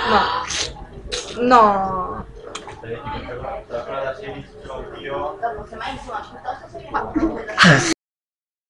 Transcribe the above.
No. No. Quella da 16 ce l'ho io. Ma